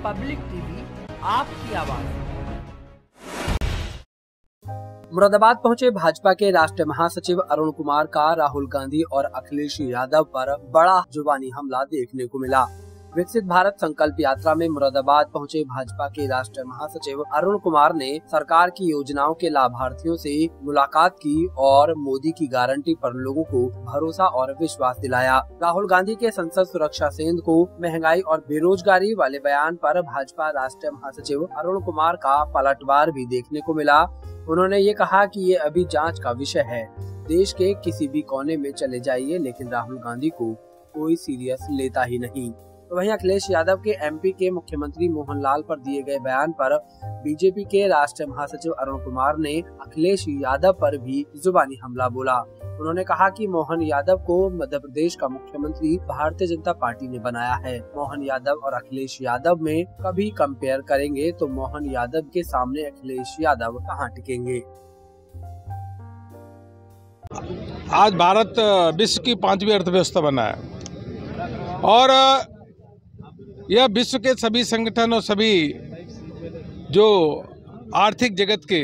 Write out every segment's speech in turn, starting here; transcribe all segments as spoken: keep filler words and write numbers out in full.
Public TV, आपकी आवाज। मुरादाबाद पहुंचे भाजपा के राष्ट्रीय महासचिव अरुण कुमार का राहुल गांधी और अखिलेश यादव पर बड़ा जुबानी हमला देखने को मिला। विकसित भारत संकल्प यात्रा में मुरादाबाद पहुंचे भाजपा के राष्ट्रीय महासचिव अरुण कुमार ने सरकार की योजनाओं के लाभार्थियों से मुलाकात की और मोदी की गारंटी पर लोगों को भरोसा और विश्वास दिलाया। राहुल गांधी के संसद सुरक्षा सेंध को महंगाई और बेरोजगारी वाले बयान पर भाजपा राष्ट्रीय महासचिव अरुण कुमार का पलटवार भी देखने को मिला। उन्होंने ये कहा कि ये अभी जांच का विषय है, देश के किसी भी कोने में चले जाइए, लेकिन राहुल गांधी को कोई सीरियस लेता ही नहीं। तो वहीं अखिलेश यादव के एमपी के मुख्यमंत्री मोहन लाल पर दिए गए बयान पर बीजेपी के राष्ट्रीय महासचिव अरुण कुमार ने अखिलेश यादव पर भी जुबानी हमला बोला। उन्होंने कहा कि मोहन यादव को मध्य प्रदेश का मुख्यमंत्री भारतीय जनता पार्टी ने बनाया है। मोहन यादव और अखिलेश यादव में कभी कंपेयर करेंगे तो मोहन यादव के सामने अखिलेश यादव कहां टिकेंगे। आज भारत विश्व की पांचवी अर्थव्यवस्था बना है और यह विश्व के सभी संगठन और सभी जो आर्थिक जगत के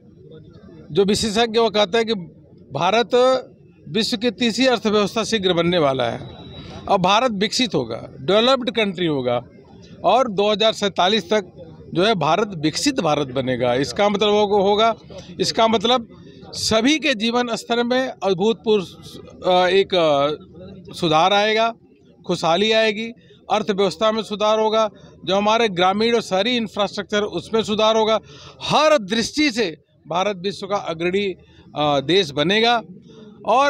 जो विशेषज्ञ वो कहते हैं कि भारत विश्व की तीसरी अर्थव्यवस्था शीघ्र बनने वाला है और भारत विकसित होगा, डेवलप्ड कंट्री होगा और दो हज़ार सैंतालीस तक जो है भारत विकसित भारत बनेगा। इसका मतलब होगा इसका मतलब सभी के जीवन स्तर में अभूतपूर्व एक सुधार आएगा, खुशहाली आएगी, अर्थव्यवस्था में सुधार होगा, जो हमारे ग्रामीण और शहरी इंफ्रास्ट्रक्चर उसमें सुधार होगा। हर दृष्टि से भारत विश्व का अग्रणी देश बनेगा। और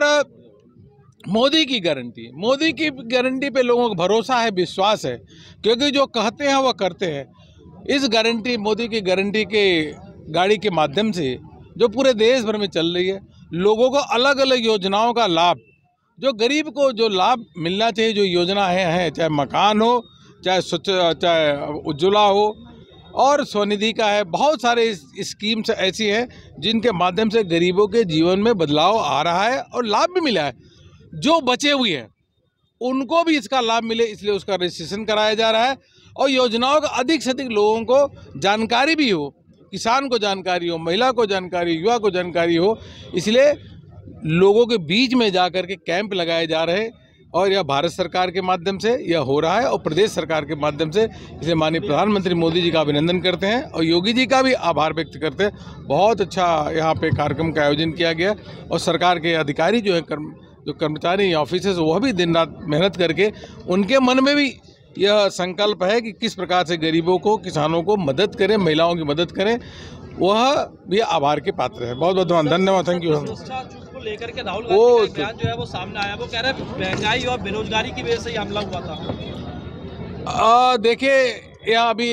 मोदी की गारंटी मोदी की गारंटी पे लोगों को भरोसा है, विश्वास है, क्योंकि जो कहते हैं वो करते हैं। इस गारंटी मोदी की गारंटी के गाड़ी के माध्यम से जो पूरे देश भर में चल रही है, लोगों को अलग अलग योजनाओं का लाभ, जो गरीब को जो लाभ मिलना चाहिए, जो योजना है, है चाहे मकान हो, चाहे स्वच्छ, चाहे उज्ज्वला हो और स्वनिधि का है, बहुत सारे स्कीम्स ऐसी हैं जिनके माध्यम से गरीबों के जीवन में बदलाव आ रहा है और लाभ भी मिला है। जो बचे हुए हैं उनको भी इसका लाभ मिले, इसलिए उसका रजिस्ट्रेशन कराया जा रहा है और योजनाओं का अधिक से अधिक लोगों को जानकारी भी हो, किसान को जानकारी हो, महिला को जानकारी, युवा को जानकारी हो, इसलिए लोगों के बीच में जाकर के कैंप लगाए जा रहे हैं और यह भारत सरकार के माध्यम से यह हो रहा है और प्रदेश सरकार के माध्यम से। इसलिए माननीय प्रधानमंत्री मोदी जी का अभिनंदन करते हैं और योगी जी का भी आभार व्यक्त करते हैं। बहुत अच्छा यहाँ पे कार्यक्रम का आयोजन किया गया और सरकार के अधिकारी जो है कर्म जो कर्मचारी ऑफिसर्स वह भी दिन रात मेहनत करके उनके मन में भी यह संकल्प है कि किस प्रकार से गरीबों को, किसानों को मदद करें, महिलाओं की मदद करें, वह भी आभार के पात्र है। बहुत बहुत धन्यवाद, थैंक यू। लेकर के राहुल गांधी का बयान जो है वो सामने आया, वो कह रहे हैं महंगाई और बेरोजगारी की वजह से ही हमला हुआ था। देखिए, यह अभी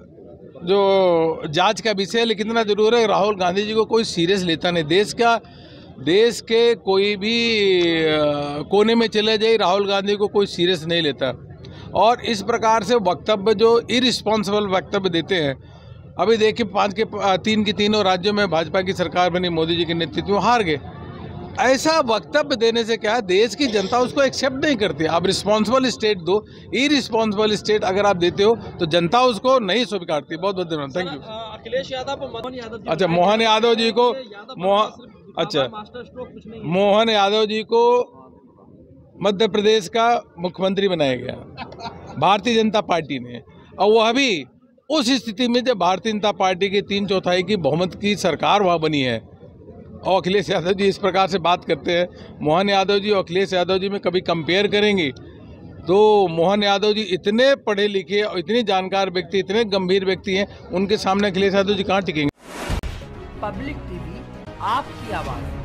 जो जांच का विषय है, लेकिन इतना जरूर है राहुल गांधी जी को कोई सीरियस लेता नहीं। देश का देश के कोई भी कोने में चले जाए, राहुल गांधी को कोई सीरियस नहीं लेता और इस प्रकार से वक्तव्य जो इरिस्पॉन्सिबल वक्तव्य देते हैं। अभी देखिए, पाँच के तीन की तीनों राज्यों में भाजपा की सरकार बनी, मोदी जी के नेतृत्व में हार गए। ऐसा वक्तव्य देने से क्या है, देश की जनता उसको एक्सेप्ट नहीं करती। आप रिस्पॉन्सिबल स्टेट दो, इरिस्पॉन्सिबल स्टेट अगर आप देते हो तो जनता उसको नहीं स्वीकारती। बहुत बहुत धन्यवाद, थैंक यू। अखिलेश यादव मोहन यादव अच्छा मोहन यादव जी को अच्छा मोहन यादव जी को मध्य प्रदेश का मुख्यमंत्री बनाया गया भारतीय जनता पार्टी ने, और वह भी उस स्थिति में जब भारतीय जनता पार्टी की तीन चौथाई की बहुमत की सरकार वहाँ बनी है। और अखिलेश यादव जी इस प्रकार से बात करते हैं, मोहन यादव जी और अखिलेश यादव जी में कभी कंपेयर करेंगे तो मोहन यादव जी इतने पढ़े लिखे और इतने जानकार व्यक्ति, इतने गंभीर व्यक्ति हैं, उनके सामने अखिलेश यादव जी कहाँ टिकेंगे। पब्लिक टीवी, आपकी आवाज।